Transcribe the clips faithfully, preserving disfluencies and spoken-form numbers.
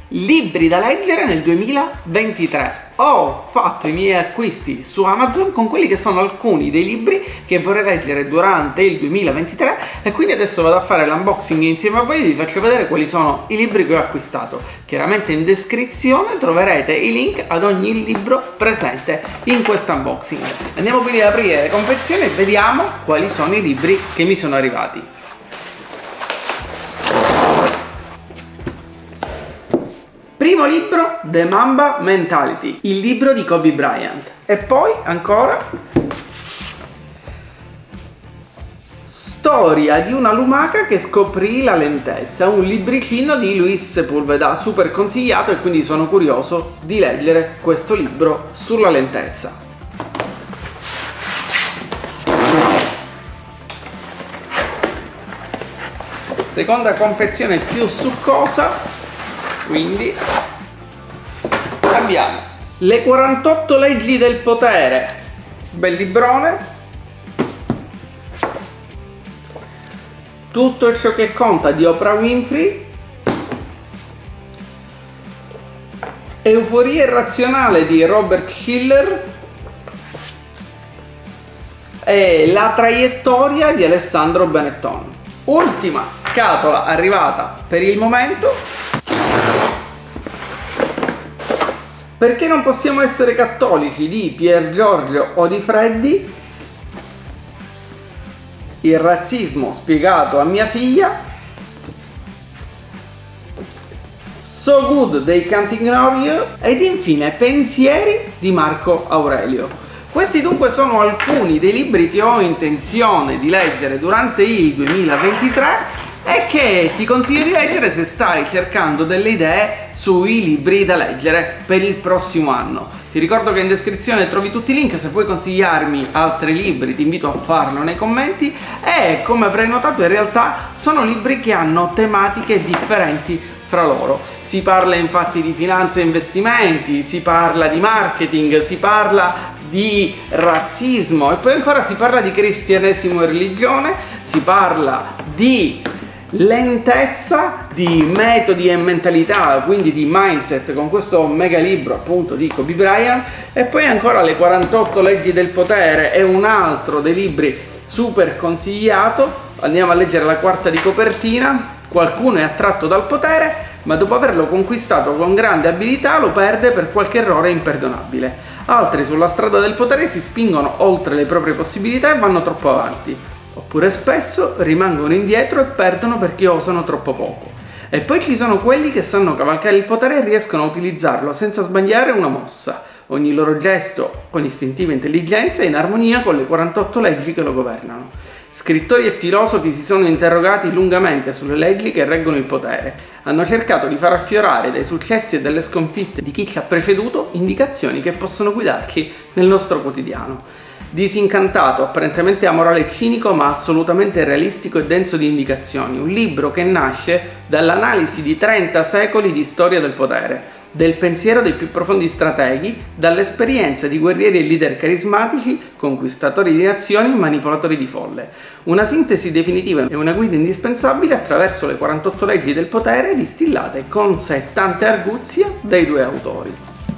Libri da leggere nel duemilaventitré. Ho fatto i miei acquisti su Amazon con quelli che sono alcuni dei libri che vorrei leggere durante il duemilaventitré e quindi adesso vado a fare l'unboxing insieme a voi e vi faccio vedere quali sono i libri che ho acquistato. Chiaramente in descrizione troverete i link ad ogni libro presente in questo unboxing. Andiamo quindi ad aprire le confezioni e vediamo quali sono i libri che mi sono arrivati. Primo libro, The Mamba Mentality, il libro di Kobe Bryant. E poi ancora Storia di una lumaca che scoprì la lentezza, un libricino di Luis Sepúlveda, super consigliato, e quindi sono curioso di leggere questo libro sulla lentezza. Seconda confezione più succosa. Quindi abbiamo Le quarantotto leggi del potere, bel librone. Tutto ciò che conta di Oprah Winfrey. Euforia irrazionale di Robert Schiller e La traiettoria di Alessandro Benetton. Ultima scatola arrivata per il momento. Perché non possiamo essere cattolici di Pier Giorgio Odifreddi, il razzismo spiegato a mia figlia, So Good They Can't Ignore You ed infine Pensieri di Marco Aurelio. Questi dunque sono alcuni dei libri che ho intenzione di leggere durante il duemilaventitré e che ti consiglio di leggere se stai cercando delle idee sui libri da leggere per il prossimo anno. Ti ricordo che in descrizione trovi tutti i link, se vuoi consigliarmi altri libri ti invito a farlo nei commenti e, come avrai notato, in realtà sono libri che hanno tematiche differenti fra loro. Si parla infatti di finanza e investimenti, si parla di marketing, si parla di razzismo e poi ancora si parla di cristianesimo e religione, si parla di lentezza, di metodi e mentalità, quindi di mindset, con questo mega libro appunto di Kobe Bryant, e poi ancora Le quarantotto leggi del potere è un altro dei libri super consigliato. Andiamo a leggere la quarta di copertina. Qualcuno è attratto dal potere, ma dopo averlo conquistato con grande abilità lo perde per qualche errore imperdonabile. Altri sulla strada del potere si spingono oltre le proprie possibilità e vanno troppo avanti. Oppure spesso rimangono indietro e perdono perché osano troppo poco. E poi ci sono quelli che sanno cavalcare il potere e riescono a utilizzarlo senza sbagliare una mossa. Ogni loro gesto con istintiva intelligenza è in armonia con le quarantotto leggi che lo governano. Scrittori e filosofi si sono interrogati lungamente sulle leggi che reggono il potere. Hanno cercato di far affiorare dai successi e dalle sconfitte di chi ci ha preceduto indicazioni che possono guidarci nel nostro quotidiano. Disincantato, apparentemente amorale e cinico, ma assolutamente realistico e denso di indicazioni. Un libro che nasce dall'analisi di trenta secoli di storia del potere, del pensiero dei più profondi strateghi, dall'esperienza di guerrieri e leader carismatici, conquistatori di nazioni e manipolatori di folle. Una sintesi definitiva e una guida indispensabile attraverso le quarantotto leggi del potere distillate con sé tante arguzie dai due autori.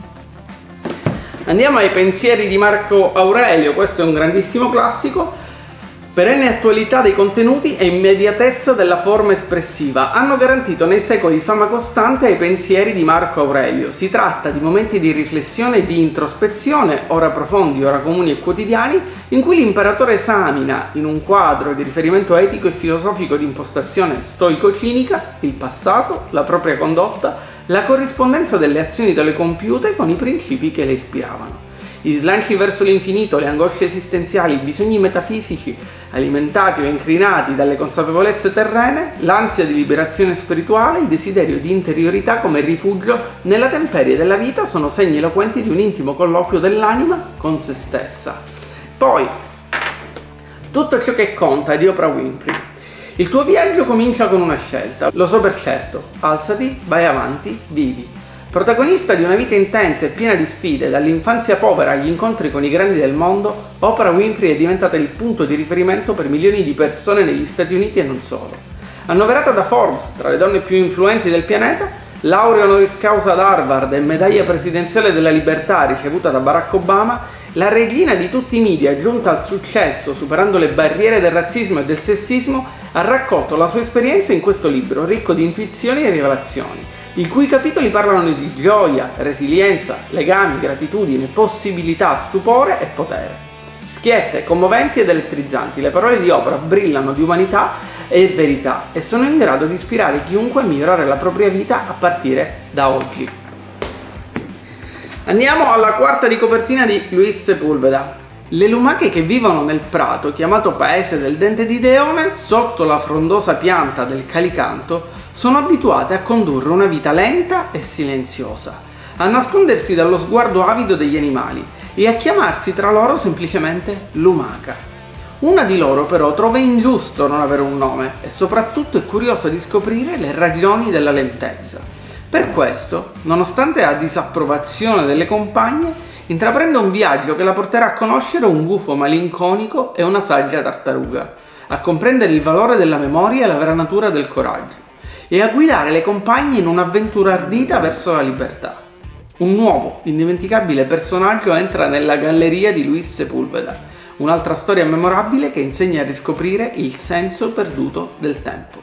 Andiamo ai Pensieri di Marco Aurelio. Questo è un grandissimo classico. Perenne attualità dei contenuti e immediatezza della forma espressiva hanno garantito nei secoli fama costante ai pensieri di Marco Aurelio. Si tratta di momenti di riflessione e di introspezione, ora profondi, ora comuni e quotidiani, in cui l'imperatore esamina, in un quadro di riferimento etico e filosofico di impostazione stoico-cinica, il passato, la propria condotta, la corrispondenza delle azioni da lui compiute con i principi che le ispiravano. Gli slanci verso l'infinito, le angosce esistenziali, i bisogni metafisici alimentati o incrinati dalle consapevolezze terrene, l'ansia di liberazione spirituale, il desiderio di interiorità come rifugio nella temperie della vita sono segni eloquenti di un intimo colloquio dell'anima con se stessa. Poi, Tutto ciò che conta di Oprah Winfrey. Il tuo viaggio comincia con una scelta, lo so per certo, alzati, vai avanti, vivi. Protagonista di una vita intensa e piena di sfide, dall'infanzia povera agli incontri con i grandi del mondo, Oprah Winfrey è diventata il punto di riferimento per milioni di persone negli Stati Uniti e non solo. Annoverata da Forbes tra le donne più influenti del pianeta, laurea honoris causa ad Harvard e medaglia presidenziale della libertà ricevuta da Barack Obama, la regina di tutti i media, giunta al successo superando le barriere del razzismo e del sessismo, ha raccolto la sua esperienza in questo libro ricco di intuizioni e rivelazioni, i cui capitoli parlano di gioia, resilienza, legami, gratitudine, possibilità, stupore e potere. Schiette, commoventi ed elettrizzanti, le parole di Oprah brillano di umanità e verità e sono in grado di ispirare chiunque a migliorare la propria vita a partire da oggi. Andiamo alla quarta di copertina di Luis Sepúlveda. Le lumache che vivono nel prato, chiamato Paese del Dente di Leone, sotto la frondosa pianta del calicanto, sono abituate a condurre una vita lenta e silenziosa, a nascondersi dallo sguardo avido degli animali e a chiamarsi tra loro semplicemente lumaca. Una di loro però trova ingiusto non avere un nome e soprattutto è curiosa di scoprire le ragioni della lentezza. Per questo, nonostante la disapprovazione delle compagne, intraprende un viaggio che la porterà a conoscere un gufo malinconico e una saggia tartaruga, a comprendere il valore della memoria e la vera natura del coraggio, e a guidare le compagne in un'avventura ardita verso la libertà. Un nuovo, indimenticabile personaggio entra nella galleria di Luis Sepúlveda, un'altra storia memorabile che insegna a riscoprire il senso perduto del tempo.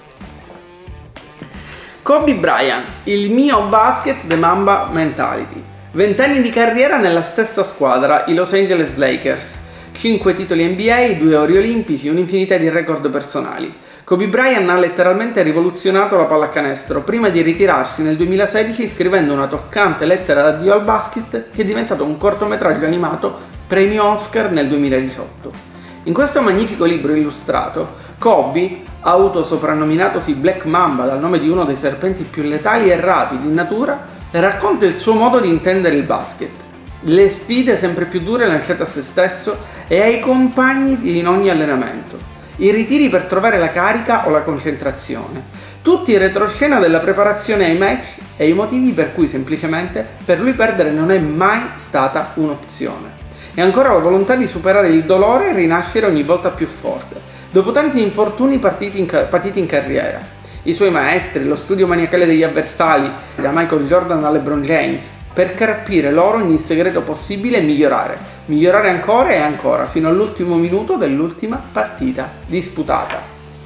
Kobe Bryant, il mio basket The Mamba Mentality. venti anni di carriera nella stessa squadra, i Los Angeles Lakers. cinque titoli N B A, due ori olimpici, un'infinità di record personali. Kobe Bryant ha letteralmente rivoluzionato la pallacanestro prima di ritirarsi nel duemilasedici scrivendo una toccante lettera d'addio al basket che è diventato un cortometraggio animato premio Oscar nel duemiladiciotto. In questo magnifico libro illustrato, Kobe, autosoprannominatosi Black Mamba dal nome di uno dei serpenti più letali e rapidi in natura, racconta il suo modo di intendere il basket, le sfide sempre più dure lanciate a se stesso e ai compagni in ogni allenamento, i ritiri per trovare la carica o la concentrazione, tutti in retroscena della preparazione ai match e i motivi per cui semplicemente per lui perdere non è mai stata un'opzione. E ancora la volontà di superare il dolore e rinascere ogni volta più forte, dopo tanti infortuni partiti in patiti in carriera. I suoi maestri, lo studio maniacale degli avversari, da Michael Jordan a LeBron James, per carpire loro ogni segreto possibile e migliorare, migliorare ancora e ancora, fino all'ultimo minuto dell'ultima partita disputata.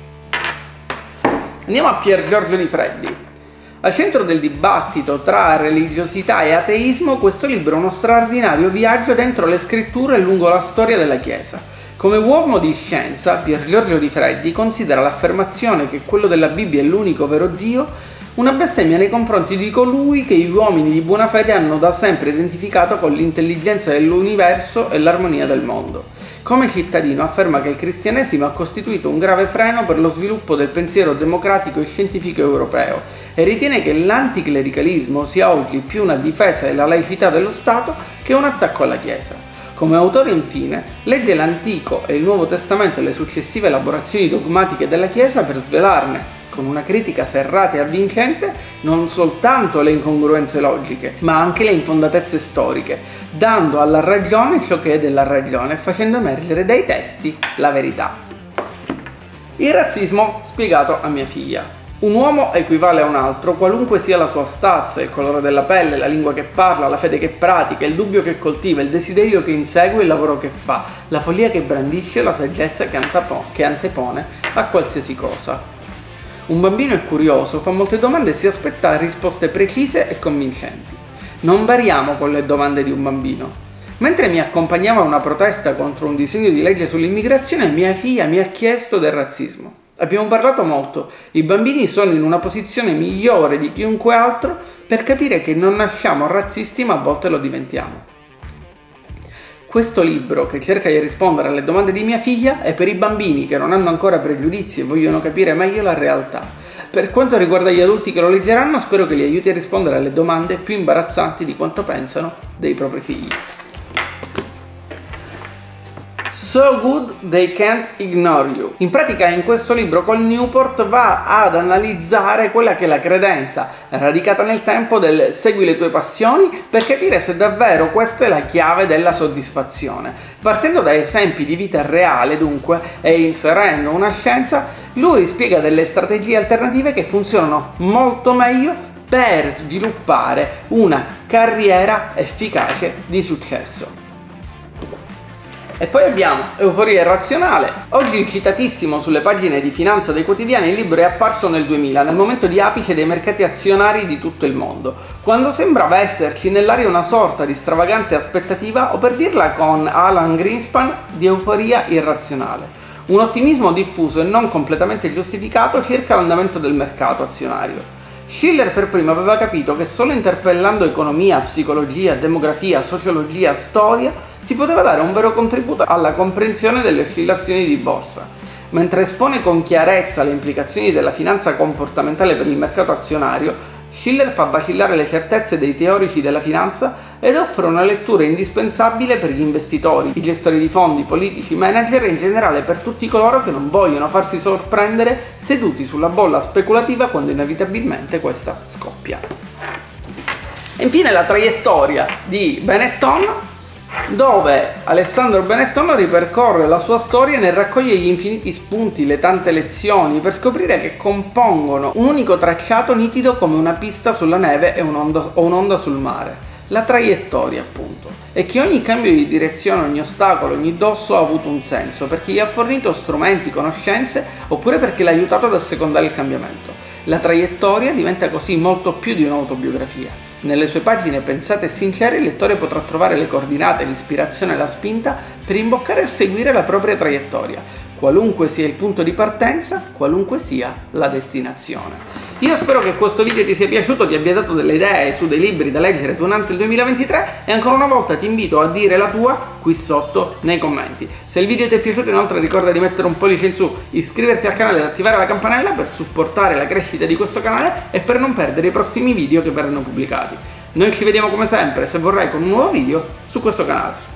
Andiamo a Pier Giorgio Di Freddi. Al centro del dibattito tra religiosità e ateismo, questo libro è uno straordinario viaggio dentro le scritture e lungo la storia della Chiesa. Come uomo di scienza, Pier Giorgio Di Freddi considera l'affermazione che quello della Bibbia è l'unico vero Dio una bestemmia nei confronti di colui che gli uomini di buona fede hanno da sempre identificato con l'intelligenza dell'universo e l'armonia del mondo. Come cittadino afferma che il cristianesimo ha costituito un grave freno per lo sviluppo del pensiero democratico e scientifico europeo e ritiene che l'anticlericalismo sia oggi più una difesa della laicità dello Stato che un attacco alla Chiesa. Come autore, infine, legge l'Antico e il Nuovo Testamento e le successive elaborazioni dogmatiche della Chiesa per svelarne, con una critica serrata e avvincente, non soltanto le incongruenze logiche, ma anche le infondatezze storiche, dando alla ragione ciò che è della ragione e facendo emergere dai testi la verità. Il razzismo spiegato a mia figlia. Un uomo equivale a un altro, qualunque sia la sua stazza, il colore della pelle, la lingua che parla, la fede che pratica, il dubbio che coltiva, il desiderio che insegue, il lavoro che fa, la follia che brandisce, la saggezza che, che antepone a qualsiasi cosa. Un bambino è curioso, fa molte domande e si aspetta risposte precise e convincenti. Non variamo con le domande di un bambino. Mentre mi accompagnava a una protesta contro un disegno di legge sull'immigrazione, mia figlia mi ha chiesto del razzismo. Abbiamo parlato molto. I bambini sono in una posizione migliore di chiunque altro per capire che non nasciamo razzisti, ma a volte lo diventiamo. Questo libro, che cerca di rispondere alle domande di mia figlia, è per i bambini che non hanno ancora pregiudizi e vogliono capire meglio la realtà. Per quanto riguarda gli adulti che lo leggeranno, spero che li aiuti a rispondere alle domande più imbarazzanti di quanto pensano dei propri figli. So Good They Can't Ignore You. In pratica, in questo libro Cal Newport va ad analizzare quella che è la credenza radicata nel tempo del segui le tue passioni per capire se davvero questa è la chiave della soddisfazione. Partendo da esempi di vita reale, dunque, e inserendo una scienza, lui spiega delle strategie alternative che funzionano molto meglio per sviluppare una carriera efficace di successo. E poi abbiamo Euforia irrazionale. Oggi il citatissimo sulle pagine di finanza dei quotidiani, il libro è apparso nel duemila, nel momento di apice dei mercati azionari di tutto il mondo, quando sembrava esserci nell'aria una sorta di stravagante aspettativa, o per dirla con Alan Greenspan, di euforia irrazionale. Un ottimismo diffuso e non completamente giustificato circa l'andamento del mercato azionario. Shiller per primo aveva capito che solo interpellando economia, psicologia, demografia, sociologia, storia si poteva dare un vero contributo alla comprensione delle oscillazioni di borsa. Mentre espone con chiarezza le implicazioni della finanza comportamentale per il mercato azionario, Shiller fa vacillare le certezze dei teorici della finanza ed offre una lettura indispensabile per gli investitori, i gestori di fondi, politici, manager e in generale per tutti coloro che non vogliono farsi sorprendere seduti sulla bolla speculativa quando inevitabilmente questa scoppia. E infine la traiettoria di Benetton, dove Alessandro Benetton ripercorre la sua storia e ne raccoglie gli infiniti spunti, le tante lezioni, per scoprire che compongono un unico tracciato nitido come una pista sulla neve e un'onda, o un'onda sul mare. La traiettoria, appunto, e che ogni cambio di direzione, ogni ostacolo, ogni dosso ha avuto un senso, perché gli ha fornito strumenti, conoscenze, oppure perché l'ha aiutato ad assecondare il cambiamento. La traiettoria diventa così molto più di un'autobiografia. Nelle sue pagine pensate e sincere il lettore potrà trovare le coordinate, l'ispirazione e la spinta per imboccare e seguire la propria traiettoria, qualunque sia il punto di partenza, qualunque sia la destinazione. Io spero che questo video ti sia piaciuto, ti abbia dato delle idee su dei libri da leggere durante il duemilaventitré e ancora una volta ti invito a dire la tua qui sotto nei commenti. Se il video ti è piaciuto inoltre ricorda di mettere un pollice in su, iscriverti al canale ed attivare la campanella per supportare la crescita di questo canale e per non perdere i prossimi video che verranno pubblicati. Noi ci vediamo come sempre, se vorrai, con un nuovo video su questo canale.